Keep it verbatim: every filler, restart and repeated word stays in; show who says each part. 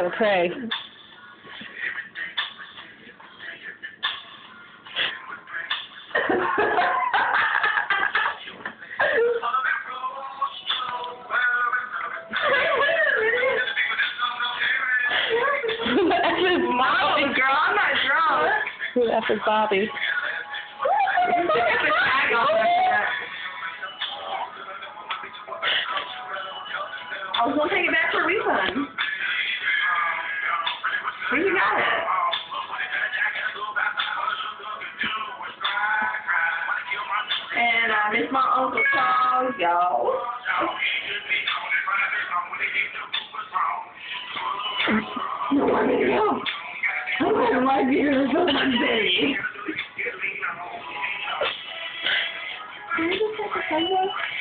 Speaker 1: gotta pray. That's Bobby, girl. I'm not drunk. Who the F is Bobby?
Speaker 2: I was gonna take it back for a refund. Where you got it? And I miss my Uncle Charles, y'all. No, I need help. I don't like being in someone's day. Can you just take a photo?